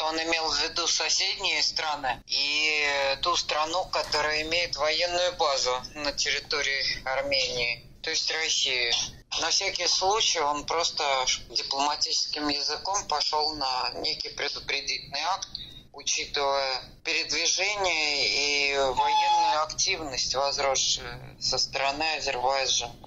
он имел в виду соседние страны и ту страну, которая имеет военную базу на территории Армении, то есть Россию. На всякий случай он просто дипломатическим языком пошел на некий предупредительный акт, учитывая передвижение и военную активность, возросшую со стороны Азербайджана.